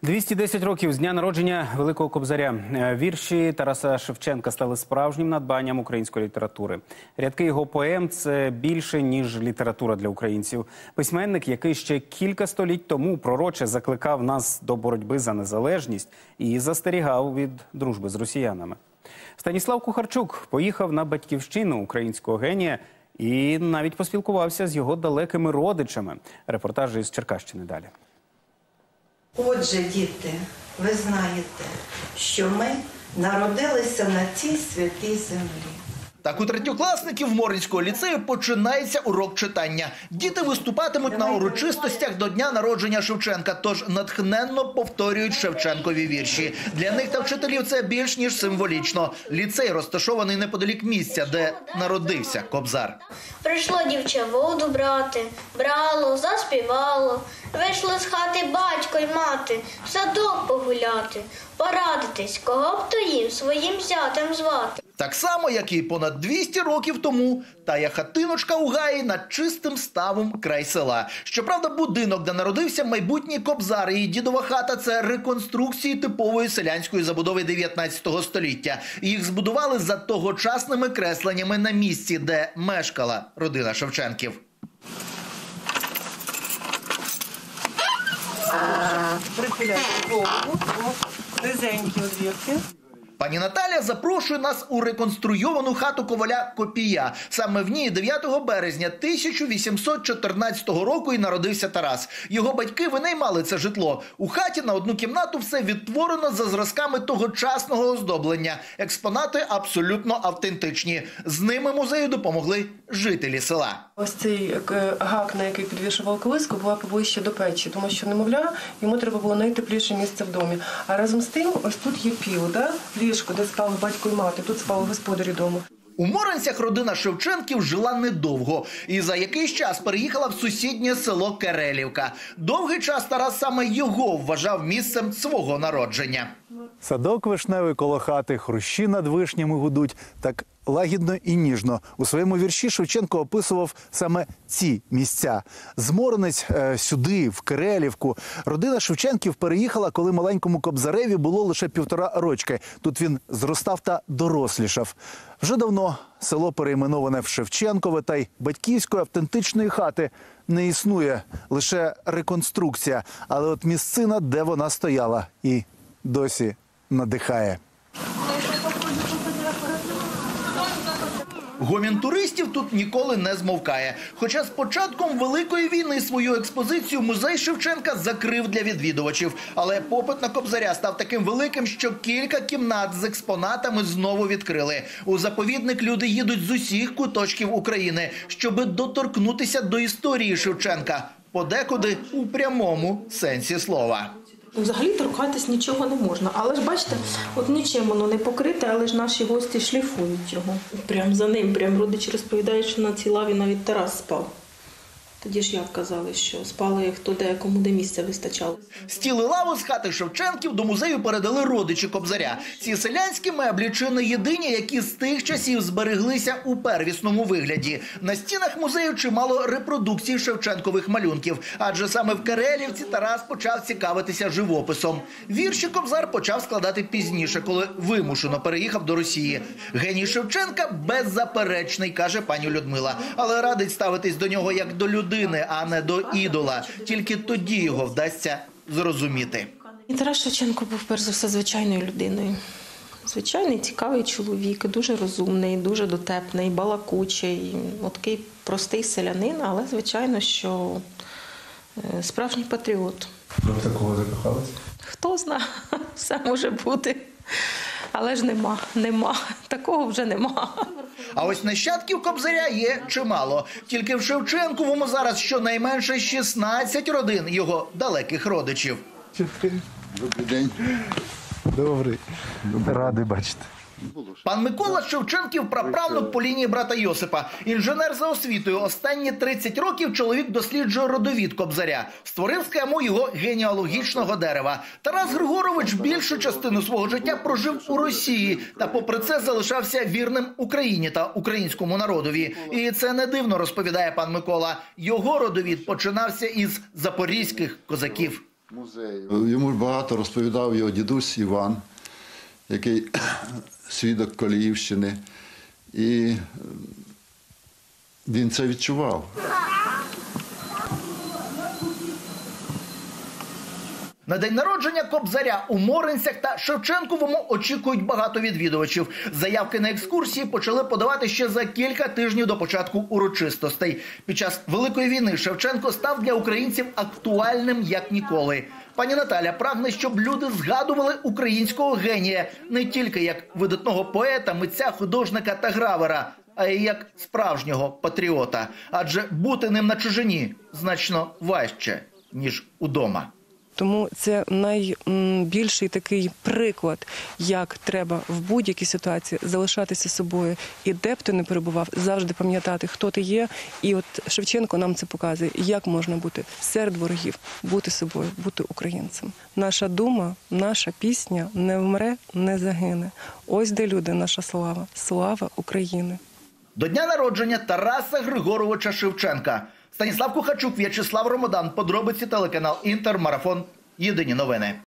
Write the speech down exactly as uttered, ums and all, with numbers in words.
двісті десять років з дня народження Великого Кобзаря. Вірші Тараса Шевченка стали справжнім надбанням української літератури. Рядки його поем – це більше, ніж література для українців. Письменник, який ще кілька століть тому пророче закликав нас до боротьби за незалежність і застерігав від дружби з росіянами. Станіслав Кухарчук поїхав на батьківщину українського генія і навіть поспілкувався з його далекими родичами. Репортаж із Черкащини далі. Отже, діти, ви знаєте, що ми народилися на цій святій землі. Так у третьокласників Моринського ліцею починається урок читання. Діти виступатимуть на урочистостях до дня народження Шевченка, тож натхненно повторюють Шевченкові вірші. Для них та вчителів це більш ніж символічно. Ліцей розташований неподалік місця, де народився Кобзар. Прийшло дівча воду брати, брало, заспівало. Вийшли з хати батько й мати, в садок погуляти, порадитись, кого б то їм своїм зятем звати. Так само, як і понад двісті років тому, тая хатиночка у гаї над чистим ставом край села. Щоправда, будинок, де народився майбутній Кобзар, і дідова хата – це реконструкції типової селянської забудови дев'ятнадцятого століття. Їх збудували за тогочасними кресленнями на місці, де мешкала родина Шевченків. Прихиляйте голову, низенькі одвірки. Пані Наталя запрошує нас у реконструйовану хату коваля Копія. Саме в ній дев'ятого березня тисяча вісімсот чотирнадцятого року і народився Тарас. Його батьки винаймали це житло. У хаті на одну кімнату все відтворено за зразками тогочасного оздоблення. Експонати абсолютно автентичні. З ними музею допомогли жителі села. Ось цей гак, на який підвішував колиску, була поближче до печі, тому що немовля, йому треба було найтепліше місце в домі. А разом з тим, ось тут є піл, да? Ліжко, де спали батько і мати, тут спали господарі дому. У Моринцях родина Шевченків жила недовго і за якийсь час переїхала в сусіднє село Керелівка. Довгий час Тарас саме його вважав місцем свого народження. Садок вишневий коло хати, хрущі над вишнями гудуть. Так лагідно і ніжно. У своєму вірші Шевченко описував саме ці місця. З Моринець е, сюди, в Керелівку. Родина Шевченків переїхала, коли маленькому Кобзареві було лише півтора рочки. Тут він зростав та дорослішав. Вже давно село перейменоване в Шевченкове, та й батьківської автентичної хати не існує. Лише реконструкція. Але от місцина, де вона стояла, і досі надихає. Гомін туристів тут ніколи не змовкає. Хоча з початком Великої війни свою експозицію музей Шевченка закрив для відвідувачів. Але попит на Кобзаря став таким великим, що кілька кімнат з експонатами знову відкрили. У заповідник люди їдуть з усіх куточків України, щоби доторкнутися до історії Шевченка. Подекуди у прямому сенсі слова. Взагалі торкатись нічого не можна. Але ж бачите, от нічим воно не покрите, але ж наші гості шліфують його. Прям за ним, прям родичі розповідають, що на цій лаві навіть Тарас спав. Тоді ж як казали, що спали хто де, кому де місця вистачало. Стіл і лаву з хати Шевченків до музею передали родичі Кобзаря. Ці селянські меблі чи не єдині, які з тих часів збереглися у первісному вигляді. На стінах музею чимало репродукцій Шевченкових малюнків. Адже саме в Керелівці Тарас почав цікавитися живописом. Вірші Кобзар почав складати пізніше, коли вимушено переїхав до Росії. Геній Шевченка беззаперечний, каже пані Людмила. Але радить ставитись до нього як до людини, а не до ідола. Тільки тоді його вдасться зрозуміти. І Тарас Шевченко був, перш за все, звичайною людиною. Звичайний, цікавий чоловік, дуже розумний, дуже дотепний, балакучий. От такий простий селянин, але, звичайно, що справжній патріот. Ви в такого закохалися? Хто знає, все може бути. Але ж нема, нема. Такого вже нема. А ось нащадків Кобзаря є чимало. Тільки в Шевченковому зараз щонайменше шістнадцять родин його далеких родичів. Добрий день. Добрий. Радий бачити. Пан Микола Шевченків – праправнук по лінії брата Йосипа. Інженер за освітою. Останні тридцять років чоловік досліджує родовід Кобзаря. Створив схему його генеалогічного дерева. Тарас Григорович більшу частину свого життя прожив у Росії. Та попри це залишався вірним Україні та українському народові. І це не дивно, розповідає пан Микола. Його родовід починався із запорізьких козаків. Йому багато розповідав його дідусь Іван, який свідок Коліївщини. І він це відчував. На день народження Кобзаря у Моринцях та Шевченковому очікують багато відвідувачів. Заявки на екскурсії почали подавати ще за кілька тижнів до початку урочистостей. Під час Великої війни Шевченко став для українців актуальним як ніколи. Пані Наталя прагне, щоб люди згадували українського генія не тільки як видатного поета, митця, художника та гравера, а й як справжнього патріота. Адже бути ним на чужині значно важче, ніж удома. Тому це найбільший такий приклад, як треба в будь-якій ситуації залишатися собою. І де б ти не перебував, завжди пам'ятати, хто ти є. І от Шевченко нам це показує, як можна бути серед ворогів, бути собою, бути українцем. Наша дума, наша пісня не вмре, не загине. Ось де люди, наша слава. Слава України. До дня народження Тараса Григоровича Шевченка. Станіслав Кухачук, В'ячеслав Ромодан. Подробиці телеканал Інтер, Марафон. Єдині новини.